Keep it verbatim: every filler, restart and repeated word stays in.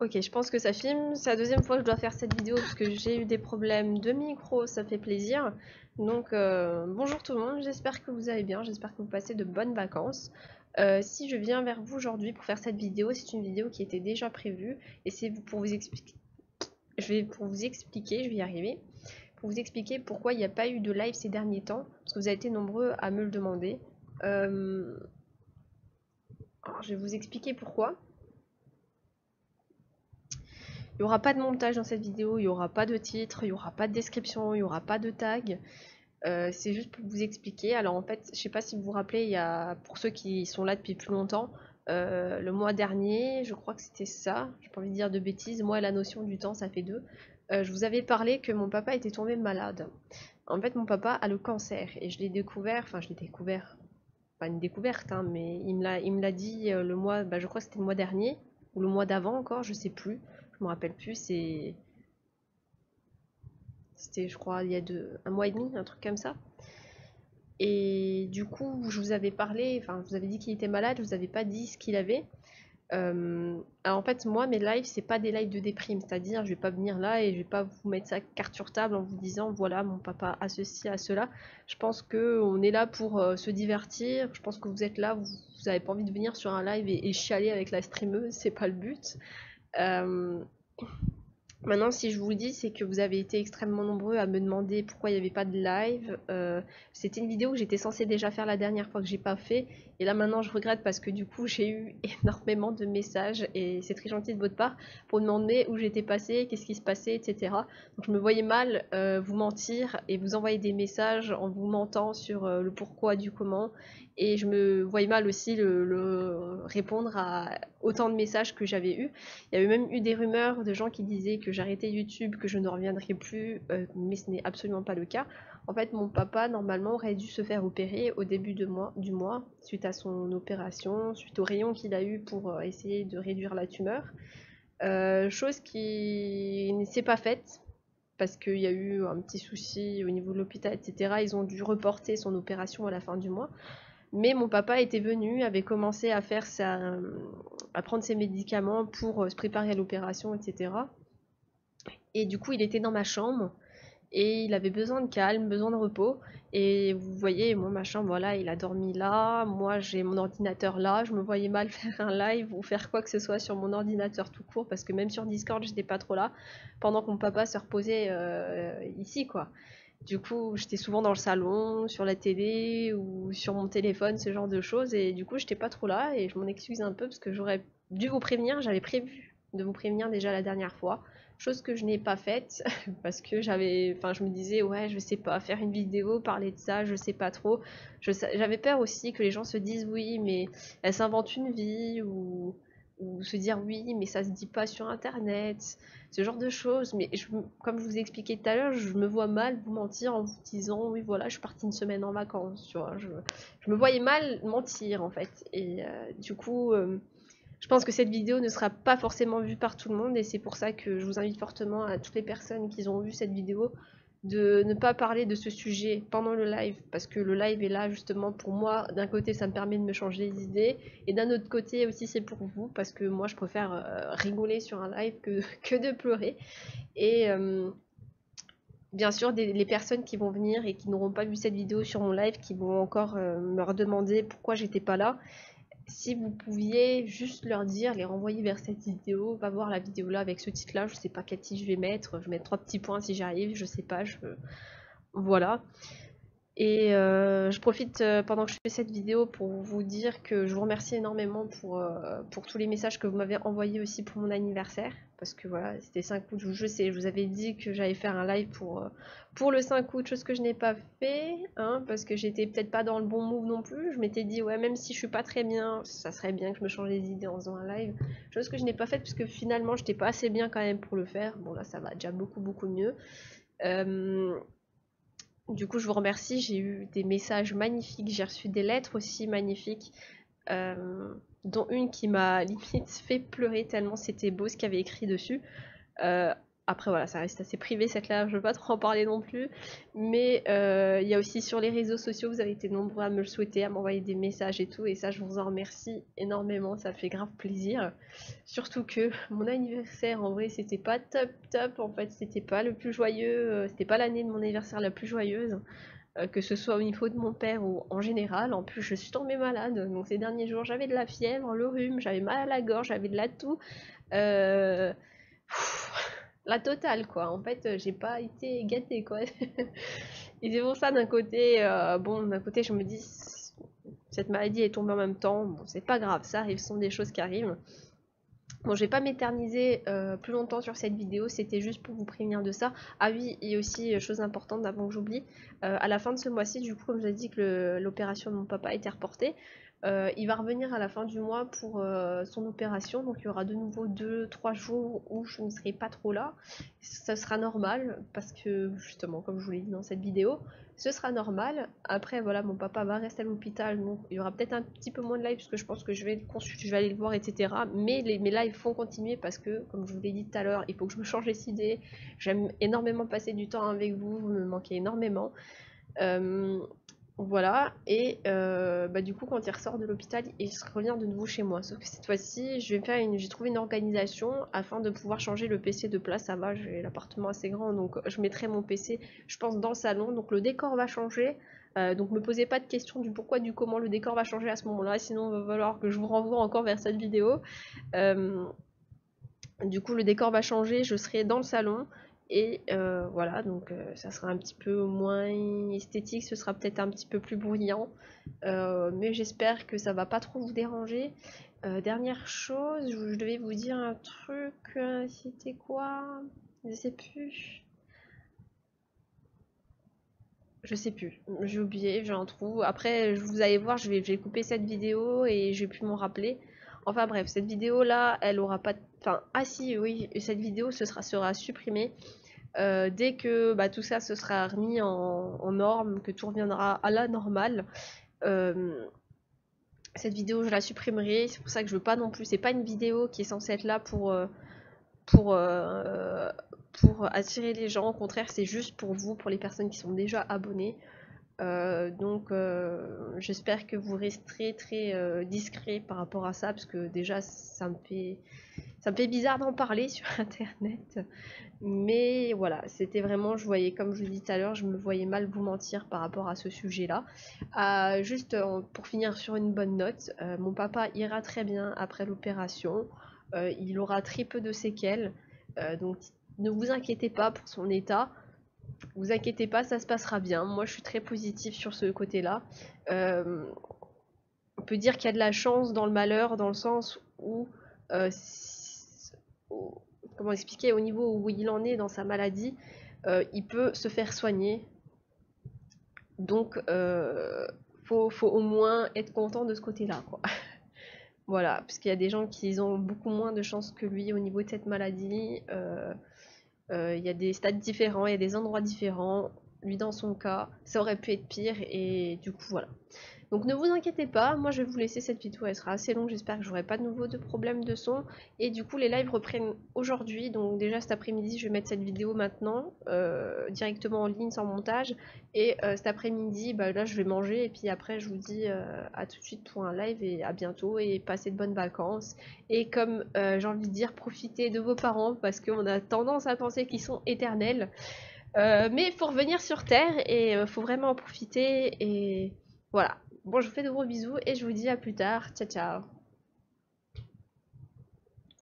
Ok, je pense que ça filme. C'est la deuxième fois que je dois faire cette vidéo parce que j'ai eu des problèmes de micro, ça fait plaisir. Donc euh, bonjour tout le monde, j'espère que vous allez bien, j'espère que vous passez de bonnes vacances. Euh, si je viens vers vous aujourd'hui pour faire cette vidéo, c'est une vidéo qui était déjà prévue et c'est pour vous expliquer. Je vais pour vous expliquer, je vais y arriver, pour vous expliquer pourquoi il n'y a pas eu de live ces derniers temps, parce que vous avez été nombreux à me le demander. Euh, alors, je vais vous expliquer pourquoi. Il n'y aura pas de montage dans cette vidéo, il n'y aura pas de titre, il n'y aura pas de description, il n'y aura pas de tag. Euh, c'est juste pour vous expliquer. Alors en fait, je ne sais pas si vous vous rappelez, il y a, pour ceux qui sont là depuis plus longtemps, euh, le mois dernier, je crois que c'était ça, j'ai pas envie de dire de bêtises, moi la notion du temps ça fait deux. Euh, je vous avais parlé que mon papa était tombé malade. En fait, mon papa a le cancer et je l'ai découvert, enfin je l'ai découvert, pas une découverte, hein, mais il me l'a, il me l'a dit euh, le mois, bah, je crois que c'était le mois dernier, ou le mois d'avant encore, je sais plus, je me rappelle plus, c'est, c'était je crois il y a deux, un mois et demi, un truc comme ça. Et du coup, je vous avais parlé, enfin, je vous avais dit qu'il était malade, je vous avais pas dit ce qu'il avait. Euh, alors en fait, moi, mes lives, c'est pas des lives de déprime, c'est-à-dire, je vais pas venir là et je vais pas vous mettre ça carte sur table en vous disant, voilà, mon papa a ceci, a cela. Je pense que on est là pour euh, se divertir. Je pense que vous êtes là, vous, vous avez pas envie de venir sur un live et, et chialer avec la streameuse, c'est pas le but. Euh, Maintenant, si je vous le dis, c'est que vous avez été extrêmement nombreux à me demander pourquoi il n'y avait pas de live. Euh, c'était une vidéo que j'étais censée déjà faire la dernière fois que j'ai pas fait. Et là maintenant, je regrette parce que du coup, j'ai eu énormément de messages et c'est très gentil de votre part pour me demander où j'étais passée, qu'est-ce qui se passait, et cetera. Donc je me voyais mal euh, vous mentir et vous envoyer des messages en vous mentant sur euh, le pourquoi du comment. Et je me voyais mal aussi le, le répondre à autant de messages que j'avais eu. Il y avait même eu des rumeurs de gens qui disaient que j'arrêtais YouTube, que je ne reviendrai plus, euh, mais ce n'est absolument pas le cas. En fait, mon papa, normalement, aurait dû se faire opérer au début de mois, du mois, suite à son opération, suite au rayon qu'il a eu pour euh, essayer de réduire la tumeur. Euh, chose qui ne s'est pas faite, parce qu'il y a eu un petit souci au niveau de l'hôpital, et cetera. Ils ont dû reporter son opération à la fin du mois. Mais mon papa était venu, avait commencé à faire sa, à prendre ses médicaments pour se préparer à l'opération, et cetera. Et du coup, il était dans ma chambre et il avait besoin de calme, besoin de repos. Et vous voyez, moi, ma chambre, voilà, il a dormi là. Moi, j'ai mon ordinateur là. Je me voyais mal faire un live ou faire quoi que ce soit sur mon ordinateur tout court parce que même sur Discord, j'étais pas trop là pendant que mon papa se reposait euh, ici, quoi. Du coup, j'étais souvent dans le salon, sur la télé ou sur mon téléphone, ce genre de choses. Et du coup, j'étais pas trop là et je m'en excuse un peu parce que j'aurais dû vous prévenir. J'avais prévu de vous prévenir déjà la dernière fois. Chose que je n'ai pas faite parce que j'avais, enfin, je me disais, ouais, je sais pas, faire une vidéo, parler de ça, je sais pas trop. J'avais peur aussi que les gens se disent, oui, mais elle s'invente une vie ou, ou se dire, oui, mais ça se dit pas sur internet, ce genre de choses. Mais je, comme je vous ai expliqué tout à l'heure, je me vois mal vous mentir en vous disant, oui, voilà, je suis partie une semaine en vacances, tu vois. Je, je me voyais mal mentir en fait. Et euh, du coup. Euh, je pense que cette vidéo ne sera pas forcément vue par tout le monde et c'est pour ça que je vous invite fortement à toutes les personnes qui ont vu cette vidéo de ne pas parler de ce sujet pendant le live parce que le live est là justement pour moi. D'un côté, ça me permet de me changer les idées et d'un autre côté aussi c'est pour vous parce que moi je préfère euh, rigoler sur un live que, que de pleurer. Et euh, bien sûr, des, les personnes qui vont venir et qui n'auront pas vu cette vidéo sur mon live, qui vont encore euh, me redemander pourquoi j'étais pas là, si vous pouviez juste leur dire, les renvoyer vers cette vidéo, va voir la vidéo là avec ce titre là, je sais pas quel titre je vais mettre, je vais mettre trois petits points si j'arrive, je sais pas, je... voilà. Et euh, je profite euh, pendant que je fais cette vidéo pour vous dire que je vous remercie énormément pour, euh, pour tous les messages que vous m'avez envoyés aussi pour mon anniversaire. Parce que voilà, c'était cinq août, je sais, je vous avais dit que j'allais faire un live pour, euh, pour le cinq août, chose que je n'ai pas fait, hein, parce que j'étais peut-être pas dans le bon move non plus. Je m'étais dit, ouais, même si je suis pas très bien, ça serait bien que je me change les idées en faisant un live. Chose que je n'ai pas faite, puisque finalement, j'étais pas assez bien quand même pour le faire. Bon, là, ça va déjà beaucoup, beaucoup mieux. Euh, du coup, je vous remercie. J'ai eu des messages magnifiques. J'ai reçu des lettres aussi magnifiques, euh, dont une qui m'a limite fait pleurer tellement c'était beau ce qu'il y avait écrit dessus. Euh, Après voilà, ça reste assez privé cette live, je veux pas trop en parler non plus. Mais euh, il y a aussi sur les réseaux sociaux, vous avez été nombreux à me le souhaiter, à m'envoyer des messages et tout. Et ça, je vous en remercie énormément, ça fait grave plaisir. Surtout que mon anniversaire, en vrai, c'était pas top top. En fait, c'était pas le plus joyeux, euh, c'était pas l'année de mon anniversaire la plus joyeuse. Euh, que ce soit au niveau de mon père ou en général. En plus, je suis tombée malade. Donc ces derniers jours, j'avais de la fièvre, le rhume, j'avais mal à la gorge, j'avais de la toux. Euh, la totale quoi, en fait euh, j'ai pas été gâtée quoi. Et c'est pour ça d'un côté, euh, bon d'un côté je me dis cette maladie est tombée en même temps, bon c'est pas grave, ça arrive, ce sont des choses qui arrivent. Bon, je vais pas m'éterniser euh, plus longtemps sur cette vidéo, c'était juste pour vous prévenir de ça. Ah oui, et aussi, euh, chose importante avant que j'oublie, euh, à la fin de ce mois-ci, du coup, comme je l'ai dit que l'opération de mon papa a été reportée, euh, il va revenir à la fin du mois pour euh, son opération, donc il y aura de nouveau deux trois jours où je ne serai pas trop là. Ça sera normal, parce que justement, comme je vous l'ai dit dans cette vidéo, ce sera normal. Après, voilà, mon papa va rester à l'hôpital, donc il y aura peut-être un petit peu moins de live, parce que je pense que je vais le consulter, je vais aller le voir, et cetera. Mais les, mes lives font continuer, parce que, comme je vous l'ai dit tout à l'heure, il faut que je me change les idées. J'aime énormément passer du temps avec vous, vous me manquez énormément. Euh, voilà, et euh, bah, du coup, quand il ressort de l'hôpital, il revient de nouveau chez moi. Sauf que cette fois-ci, je vais faire une, j'ai trouvé une organisation afin de pouvoir changer le P C de place. Ça va, j'ai l'appartement assez grand, donc je mettrai mon P C, je pense, dans le salon. Donc le décor va changer. Euh, donc me posez pas de questions du pourquoi, du comment le décor va changer à ce moment-là. Sinon, il va falloir que je vous renvoie encore vers cette vidéo. Euh, du coup, le décor va changer. Je serai dans le salon. Et euh, voilà, donc euh, ça sera un petit peu moins esthétique, ce sera peut-être un petit peu plus bruyant, euh, mais j'espère que ça va pas trop vous déranger. Euh, dernière chose, je, je devais vous dire un truc, euh, c'était quoi? Je sais plus. Je sais plus, j'ai oublié, j'ai un trou. Après, vous allez voir, je vais, je vais couper cette vidéo et je vais plus m'en rappeler. Enfin bref, cette vidéo là, elle aura pas. Enfin, ah si, oui, cette vidéo ce sera, sera supprimée. Euh, dès que bah, tout ça se sera remis en, en norme, que tout reviendra à la normale, euh, cette vidéo je la supprimerai. C'est pour ça que je veux pas non plus. C'est pas une vidéo qui est censée être là pour euh, pour euh, pour attirer les gens. Au contraire, c'est juste pour vous, pour les personnes qui sont déjà abonnées. Euh, donc euh, j'espère que vous resterez très euh, discret par rapport à ça, parce que déjà ça me fait ça me fait bizarre d'en parler sur internet. Mais voilà, c'était vraiment, je voyais, comme je vous dis tout à l'heure, je me voyais mal vous mentir par rapport à ce sujet-là. Euh, juste euh, pour finir sur une bonne note, euh, mon papa ira très bien après l'opération. Euh, il aura très peu de séquelles. Euh, donc ne vous inquiétez pas pour son état. Vous inquiétez pas, ça se passera bien. Moi, je suis très positive sur ce côté-là. Euh, on peut dire qu'il y a de la chance dans le malheur, dans le sens où euh, comment expliquer, au niveau où il en est dans sa maladie, euh, il peut se faire soigner. Donc, euh, faut, faut au moins être content de ce côté-là, quoi. Voilà, parce qu'il y a des gens qui ont beaucoup moins de chances que lui au niveau de cette maladie. Euh, euh, il y a des stades différents, il y a des endroits différents. Lui, dans son cas, ça aurait pu être pire, et du coup, voilà. Donc ne vous inquiétez pas, moi je vais vous laisser cette vidéo, elle sera assez longue, j'espère que j'aurai pas de nouveau de problème de son. Et du coup les lives reprennent aujourd'hui, donc déjà cet après-midi je vais mettre cette vidéo maintenant, euh, directement en ligne sans montage. Et euh, cet après-midi, bah, là je vais manger, et puis après je vous dis euh, à tout de suite pour un live, et à bientôt, et passez de bonnes vacances. Et comme euh, j'ai envie de dire, profitez de vos parents, parce qu'on a tendance à penser qu'ils sont éternels. Euh, mais il faut revenir sur Terre, et il euh, faut vraiment en profiter, et voilà. Bon, je vous fais de gros bisous et je vous dis à plus tard. Ciao, ciao.